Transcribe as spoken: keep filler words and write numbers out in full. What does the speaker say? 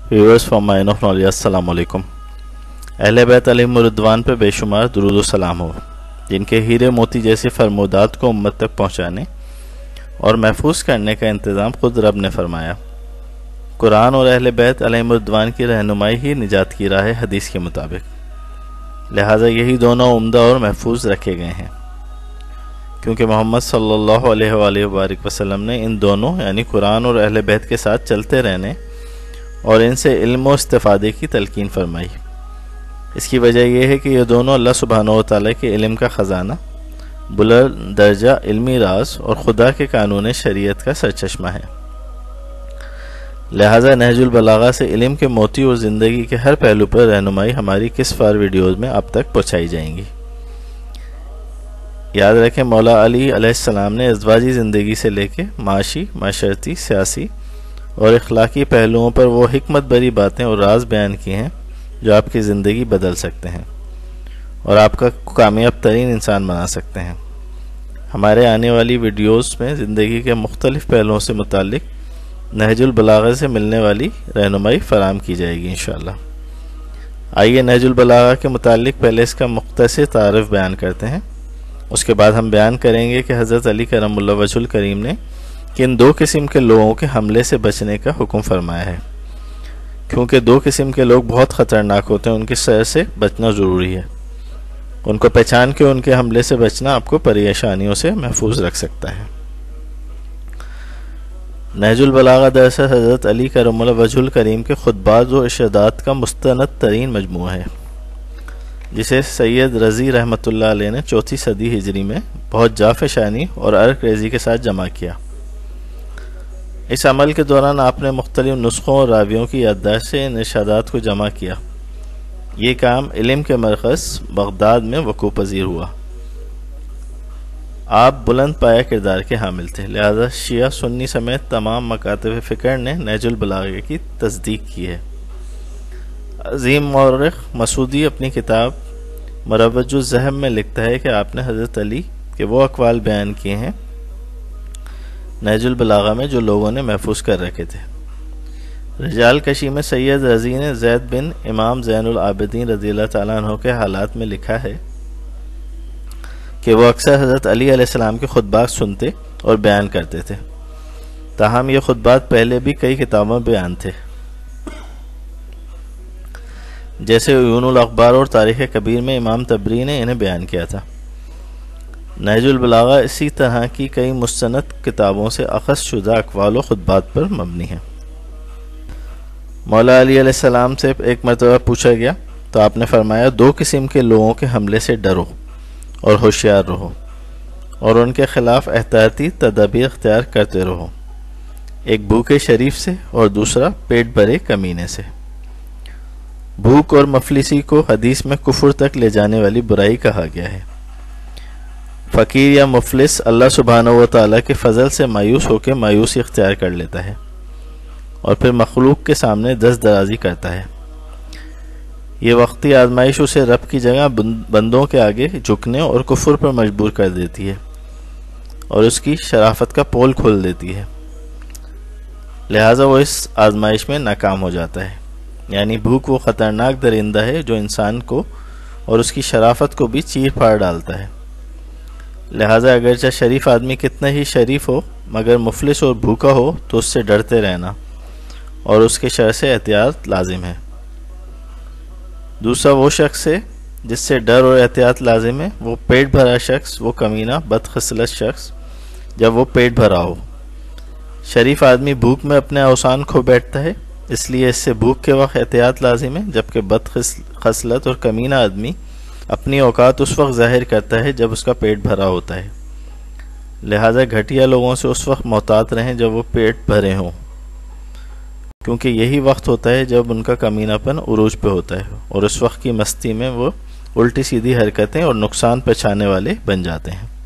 Viewers from mine of knowledge, अस्सलाम वालेकुम। अहले बैत अलैहिमुर्रिदवान पर बेशुमार दुरूद व सलाम हो, जिनके हीरे मोती जैसे फरमोदात को उम्मत तक पहुँचाने और महफूज करने का इंतज़ाम खुद रब ने फरमाया। कुरान और अहले बैत अलैहिमुर्रिदवान की रहनुमाई ही निजात की राह है हदीस के मुताबिक, लिहाजा यही दोनों उम्दा और महफूज रखे गए हैं, क्योंकि मोहम्मद सल्लल्लाहु अलैहि वसल्लम ने इन दोनों यानी कुरान और अहले बैत के साथ चलते रहने और इनसे इल्म व इस्तिफादे की तलकीन फरमाई। इसकी वजह यह है कि ये दोनों अल्लाह सुब्हानहू व तआला के इल्म का ख़जाना, बुलंद दर्जा इल्मी राज और खुदा के कानून शरीयत का सरचश्मा है। लिहाजा नहजुल बलागा से इल्म के मोती और ज़िंदगी के हर पहलू पर रहनुमाई हमारी किस फार वीडियोज़ में अब तक पहुँचाई जाएंगी। याद रखें, मौला अली अलैहिस्सलाम ने अज़वाजी ज़िंदगी से लेके माशी, माशरती, सियासी और इखलाकी पहलुओं पर वो हिकमत भरी बातें और राज बयान किए हैं जो आपकी ज़िंदगी बदल सकते हैं और आपका कामयाब तरीन इंसान बना सकते हैं। हमारे आने वाली वीडियोस में ज़िंदगी के मुख्तलिफ पहलुओं से मुतालिक नहजुल बलागा से मिलने वाली रहनुमाई फराम की जाएगी इंशाअल्लाह। आइए नहजुल बलागा के मुतालिक पहले इसका मुख्तसर तारीफ़ बयान करते हैं, उसके बाद हम बयान करेंगे कि हज़रत अली करमुल्लाह वजहुल करीम ने किन दो किस्म के लोगों के हमले से बचने का हुक्म फरमाया है। क्योंकि दो किस्म के लोग बहुत ख़तरनाक होते हैं, उनके शर से बचना ज़रूरी है। उनको पहचान के उनके हमले से बचना आपको परेशानियों से महफूज रख सकता है। नहजुल बलागा दरअसल हज़रत अली करमुल्लाह वजहुल करीम के खुतबात व इरशादात का मुस्तनद तरीन मजमूआ है, जिसे सैयद रज़ी रहमतुल्लाह अलैह ने चौथी सदी हिजरी में बहुत जाफ़शानी और अर्क रेज़ी के साथ जमा किया। इस अमल के दौरान आपने मुख्तलिफ नुस्खों और रावियों की याददाश्त से इन इरशादात को जमा किया। ये काम इल्म के मरकज़ बगदाद में वक़ू पज़ीर हुआ। आप बुलंद पाया किरदार के हामिल थे, लिहाजा शिया सुन्नी समेत तमाम मकातब फ़िक्र ने नहजुल बलागा की तस्दीक की है। अज़ीम मौरख़ मसूदी अपनी किताब मरवजुज़ ज़हब में लिखता है कि आपने हज़रत अली के वो अक़वाल बयान किए हैं नहजुल बलागा में जो लोगों ने महफूज कर रखे थे। रिजाल कशी में सैयद रज़ी ने ज़ैद बिन इमाम ज़ैनुल आबिदीन रज़ियल्लाहु तआला अन्हु के हालात में लिखा है कि वो अक्सर हज़रत अली अलैहिस्सलाम के खुतबात सुनते और बयान करते थे। ताहम ये खुतबात पहले भी कई किताबों में बयान थे, जैसे यूनुल अखबार और तारीख़ कबीर में इमाम तबरी ने इन्हें बयान किया था। नहजुल बलागा इसी तरह की कई मुस्तनद किताबों से अख़ज़ शुदा अक़वाल व खुतबात पर मबनी है। मौला अली अलैहिस्सलाम से एक मरतबा पूछा गया तो आपने फरमाया, दो किस्म के लोगों के हमले से डरो और होशियार रहो और उनके ख़िलाफ़ एहतियाती तदाबीर अख्तियार करते रहो, एक भूखे शरीफ से और दूसरा पेट भरे कमीने से। भूख और मफलिसी को हदीस में कुफ्र तक ले जाने वाली बुराई कहा गया है। फ़कीर या मुफलिस अल्लाह सुब्हानहू व तआला के फ़ज़ल से मायूस होकर मायूसी इख्तियार कर लेता है और फिर मखलूक के सामने दस्त दराजी करता है। ये वक्ती आजमाइश उसे रब की जगह बंदों के आगे झुकने और कुफ्र पर मजबूर कर देती है और उसकी शराफत का पोल खोल देती है, लिहाजा वो इस आजमाइश में नाकाम हो जाता है। यानी भूख वो ख़तरनाक दरिंदा है जो इंसान को और उसकी शराफत को भी चीर फाड़ डालता है। लिहाजा अगरचे शरीफ आदमी कितना ही शरीफ हो, मगर मुफलिस और भूखा हो तो उससे डरते रहना और उसके शर से एहतियात लाजिम है। दूसरा वो शख्स है जिससे डर और एहतियात लाजिम है, वो पेट भरा शख्स, वो कमीना बदखसलत शख्स जब वो पेट भरा हो। शरीफ आदमी भूख में अपने अवसान खो बैठता है, इसलिए इससे भूख के वक्त एहतियात लाजिम है, जबकि बदखसलत और कमीना आदमी अपनी औकात उस वक्त ज़ाहिर करता है जब उसका पेट भरा होता है। लिहाजा घटिया लोगों से उस वक्त मोहतात रहें जब वो पेट भरे हों, क्योंकि यही वक्त होता है जब उनका कमीनापन उरूज पे होता है और उस वक्त की मस्ती में वो उल्टी सीधी हरकतें और नुकसान पहुँचाने वाले बन जाते हैं।